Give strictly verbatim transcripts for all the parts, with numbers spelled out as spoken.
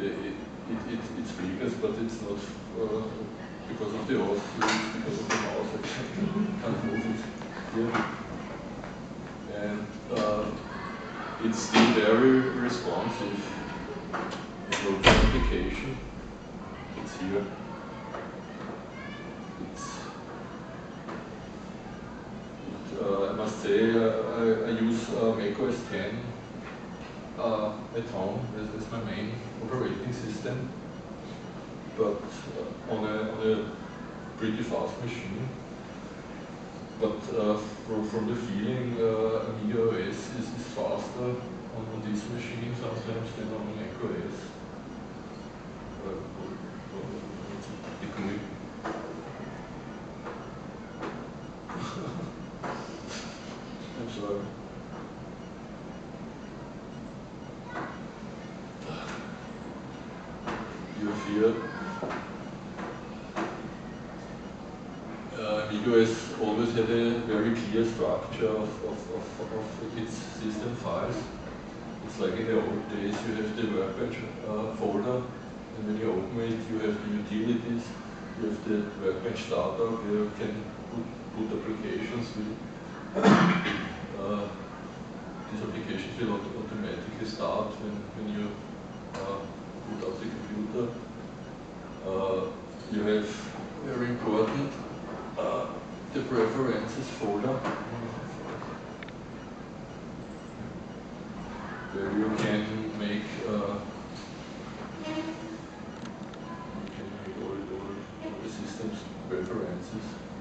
it, it, it, it's flickers, but it's not uh, because of the host, it's because of the mouse. I can't move it here. And uh, it's still very responsive. Local application. It's here. It's, it, uh, I must say, uh, I, I use uh, Mac O S ten uh, at home as, as my main operating system, but uh, on, a, on a pretty fast machine. But uh, from, from the feeling, uh, Amiga O S is, is faster on, on this machine sometimes than on Mac O S. Uh, degree. I'm sorry. You have here uh, Amiga O S always had a very clear structure of, of, of, of its system files. It's like in the old days you have the workbench uh, folder, and when you open it you have the utilities, you have the workbench startup where you can put, put applications with uh, these applications will automatically start when, when you uh, boot up the computer. Uh, you have very important uh, the preferences folder where you can make uh, you can make all, all, all the system's preferences.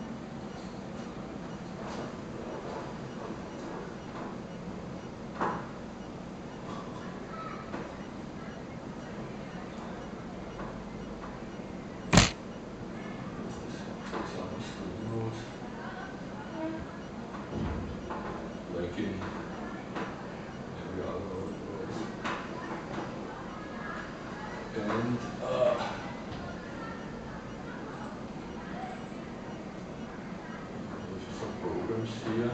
Like in every other OS. And uh, some programs here.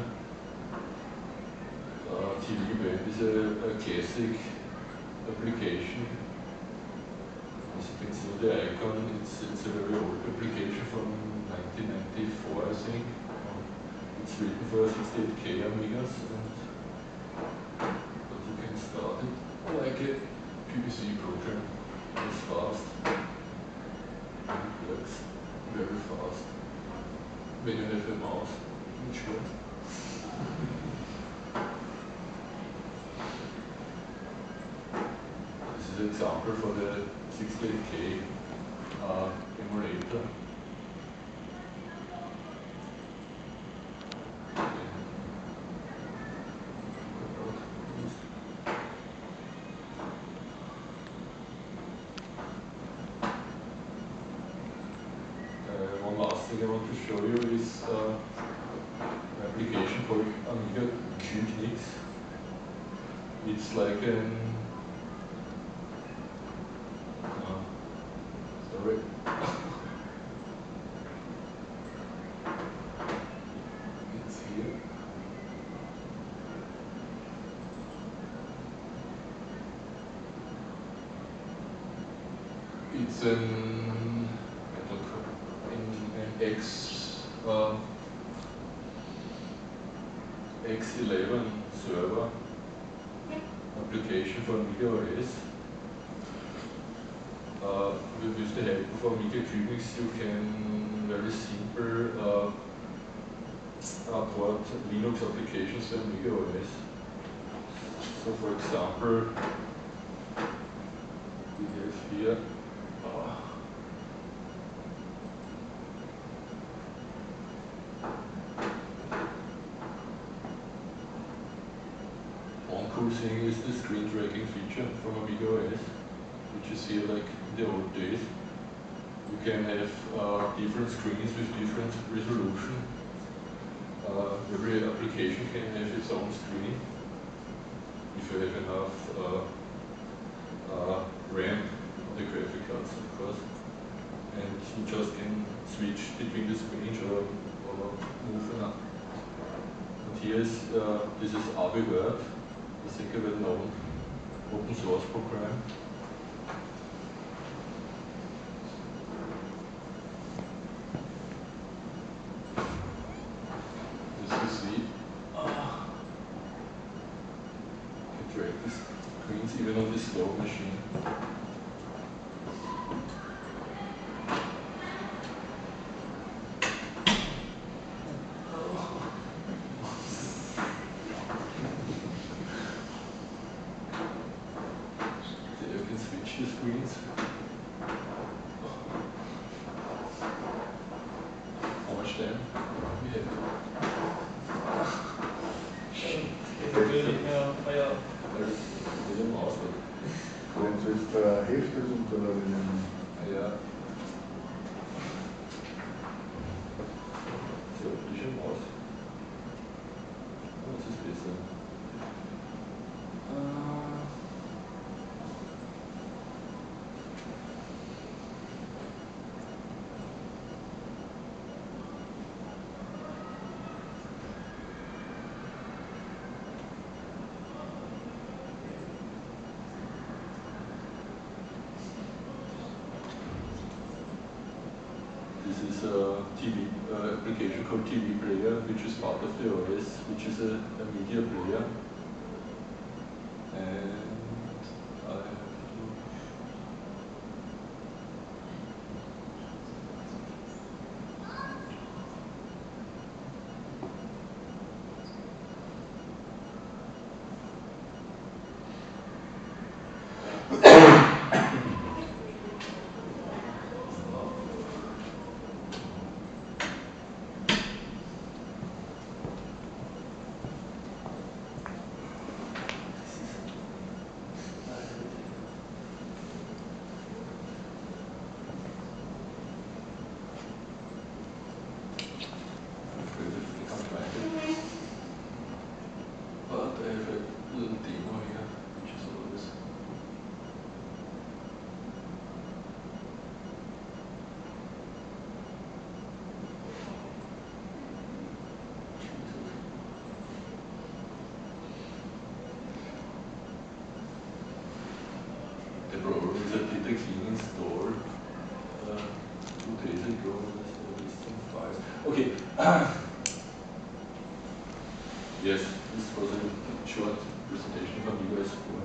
Uh, T V Web is a, a classic application. As you can see on the icon, it's, it's a very old application from nineteen ninety-four, I think. It's written for sixty-eight K Amigas, and but you can start it like a P V C program. It's fast. And it works very fast when you have a mouse, which works. This is an example for the sixty-eight K uh, emulator. I want to show you is uh, an application called Amiga Q L. It's like an uh, sorry. It's here. It's an X uh, X eleven server application for Amiga O S. Uh, with the help of Amiga Cubics, you can very simple uh, port Linux applications to Amiga O S. So, for example, we have here. Uh, Cool thing is the screen tracking feature from Amiga O S, which is here like in the old days. You can have uh, different screens with different resolution. Uh, every application can have its own screen, if you have enough uh, uh, RAM on the graphic cards, of course. And you just can switch between the screens or, or move enough. And here is, uh, this is A B Word. I think a well-known open source program. it's even on this slow machine. There you can switch the screens. How much time we have? Wenn es jetzt äh, Heft ist und dann einen Ja. So, die schon aus. Was ist besser? This is a T V uh, application called T V Player, which is part of the O S, which is a, a media player. And I have to The problem is I did a clean install uh, two days ago. Files. Okay. Yes, this was a short presentation from U S four.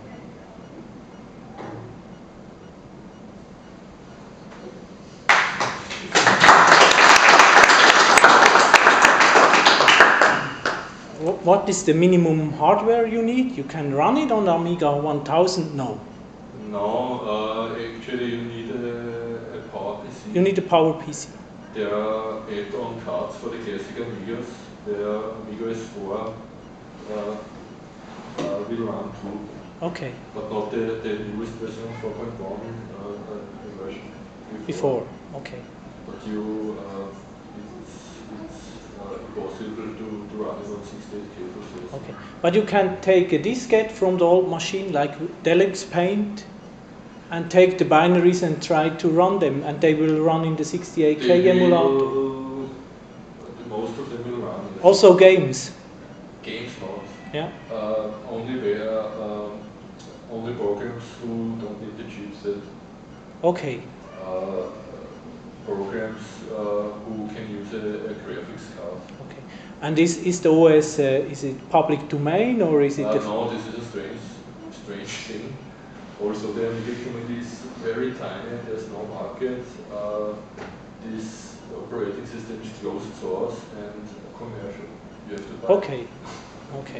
What is the minimum hardware you need? You can run it on Amiga one thousand? No. No, uh, actually you need a, a power P C. You need a power P C. There are add-on cards for the classic Amigas. There are Amiga S four uh, uh, will run too. Okay. But not the, the newest version, four point one uh, uh, version. Before. Before, okay. But you, uh, it's, it's uh, impossible to, to run it on sixty-eight K processor. Okay. But you can take a diskette from the old machine, like Deluxe Paint, and take the binaries and try to run them, and they will run in the sixty-eight K they emulator. Will, most of them will run. Also games. Games not. Yeah. Uh, only where um, only programs who don't need the chipset. Okay. Uh, programs uh, who can use a, a graphics card. Okay. And is is the O S uh, is it public domain or is it? Uh, no, this is a strange strange thing. Also, the Amiga community is very tiny. There's no market. Uh, this operating system is closed source and commercial. You have to buy. Okay. Okay.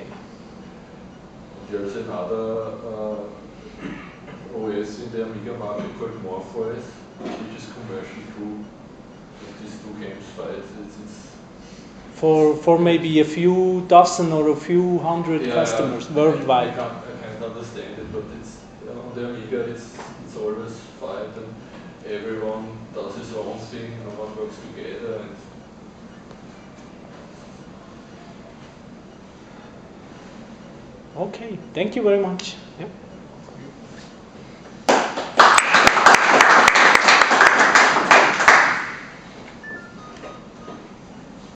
There's another uh, O S in the Amiga market called MorphOS, which is commercial too. If these two games fight, it's, it's for for maybe a few dozen or a few hundred yeah, customers I, worldwide. I, can't, I can't understand it, but it's on the Amiga. It's it's always fight, and everyone does his own thing. No one works together. And okay, thank you very much. Yep.